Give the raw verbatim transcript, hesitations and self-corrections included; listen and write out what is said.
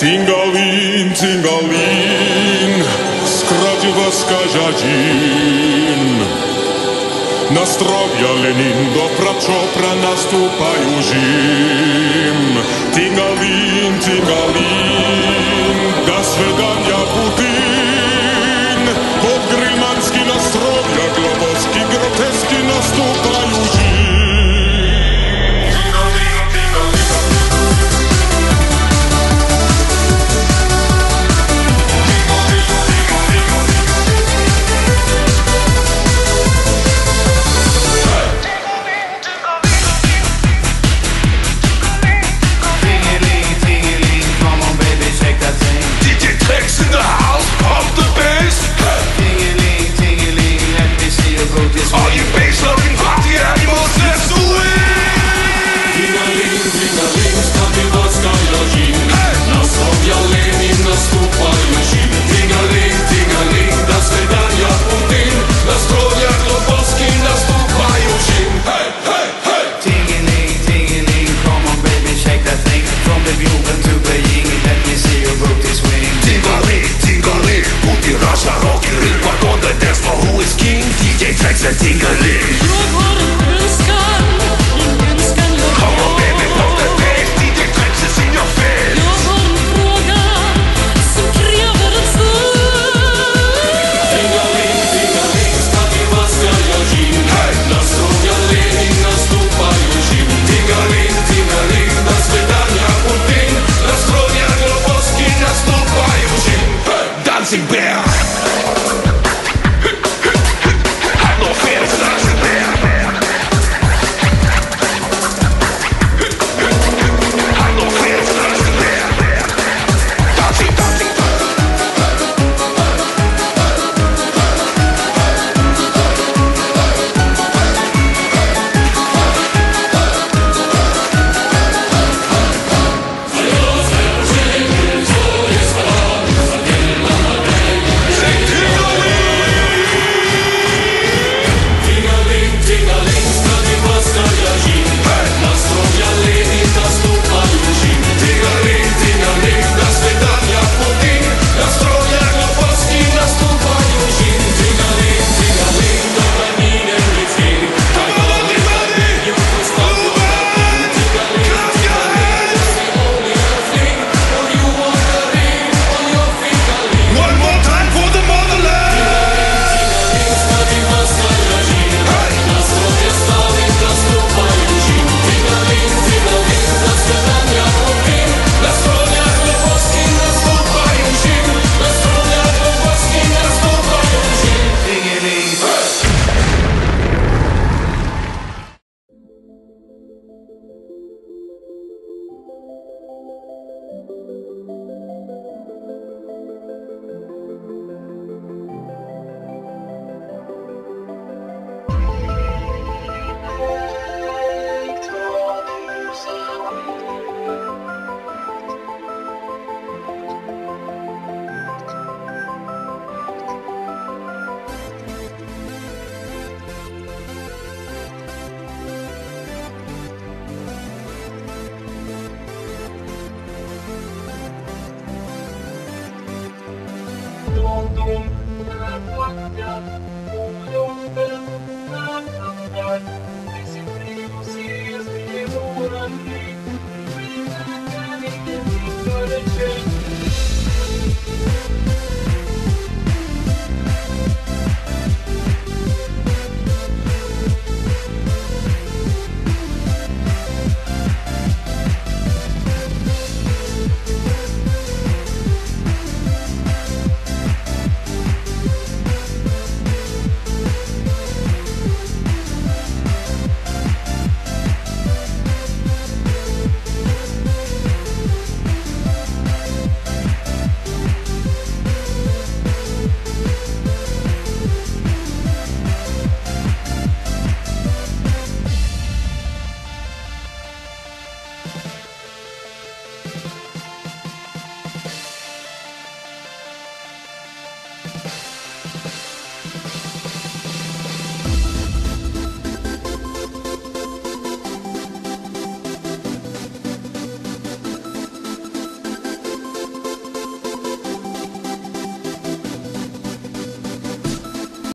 Tingalin, tingalin, skradива skažađin. Na zdrowia Lenin, do Prachopra nastupaju žim. Tingalin, tingalin, da svedanja Putin. Pod grilmanski nastrovja, globoski, groteski nastupaju žim. All you bass-loving party animals, let's do it! Tingaling, tingaling, skradива skažađin. Na zdrowia Lenin, nastupaju žim. Tingaling, tingaling, da svedanja Putin. Na zdrowia globoski, nastupaju žim. Hey, hey, hey! Tingeling, tingeling, come on baby, shake that thing. From the Globen to Beijing, let me see your booty swing. Tingaling, tingaling, Putin rusha rock and ring. But on the dance floor, who is king? D J Trex and Tingaling. Jag har en önskan, en önskan jag Come on har. baby, pump the bass, D J Trex is in your face. Jag har en fråga som kräver ett svar. Tingaling, tingaling, skradива skažađin. Na zdrowia Lenin, nastupaju žim. Tingaling, tingaling, Da svedanja Putin. na zdrowia globoski nastupaju žim. Dancing Bear. Have no fear, it's Dancing Bear. Have no fear, it's Dancing Bear. Dancing, dancing, Tingaling, tingaling, skradива skažađin. Na zdrowia Lenin, nastupaju žim. Tingaling, tingaling, da svedanja Putin. Na zdrowia globoski, nastupaju žim. Tingaling, tingaling, do planine ludzkiej. Tak wolny rady, nie postawił rady. Tingaling, tingaling, that's the only thing. All you want to ring, on your fingerling. one more time for the motherland. Tingaling, skradива skažađin. Na zdrowia Stalin, nastupaju žim. Tingaling, tingaling, da svedanja Putin. Na zdrowia globoski, nastupaju žim. Na zdrowia globoski, nastupaju žim. Tingeling. Dum, dum,